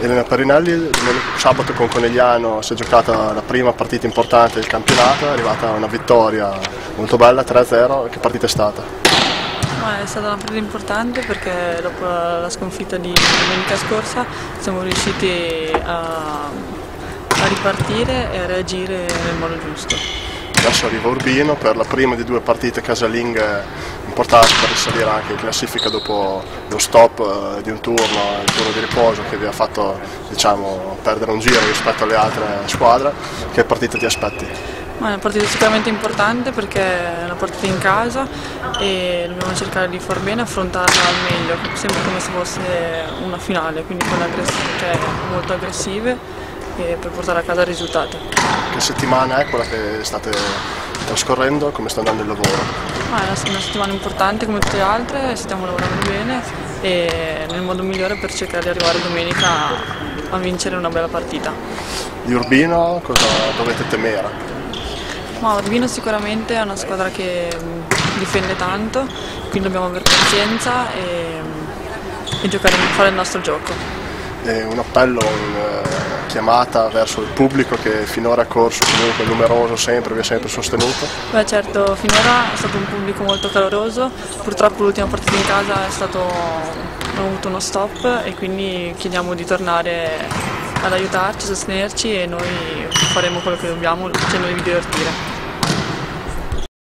Elena Parinelli, sabato con Conegliano si è giocata la prima partita importante del campionato, è arrivata una vittoria molto bella, 3-0. Che partita è stata? È stata una partita importante perché dopo la sconfitta di domenica scorsa siamo riusciti a ripartire e a reagire nel modo giusto. Adesso arriva Urbino per la prima di due partite casalinghe importanti per risalire anche in classifica dopo lo stop di un turno, il turno di riposo che vi ha fatto, diciamo, perdere un giro rispetto alle altre squadre. Che partita ti aspetti? È una partita sicuramente importante perché è una partita in casa e dobbiamo cercare di far bene e affrontarla al meglio, sempre come se fosse una finale, quindi con molto aggressive e per portare a casa il risultato. Che settimana è quella che state trascorrendo? Come sta andando il lavoro? È una settimana importante come tutte le altre, stiamo lavorando bene e nel modo migliore per cercare di arrivare domenica a vincere una bella partita. Di Urbino cosa dovete temere? Urbino sicuramente è una squadra che difende tanto, quindi dobbiamo avere pazienza e giocare, fare il nostro gioco. Un appello, una chiamata verso il pubblico che finora è corso comunque numeroso, vi ha sempre sostenuto? Certo, finora è stato un pubblico molto caloroso, purtroppo l'ultima partita in casa abbiamo avuto uno stop e quindi chiediamo di tornare ad aiutarci, sostenerci e noi faremo quello che dobbiamo cercando di divertire.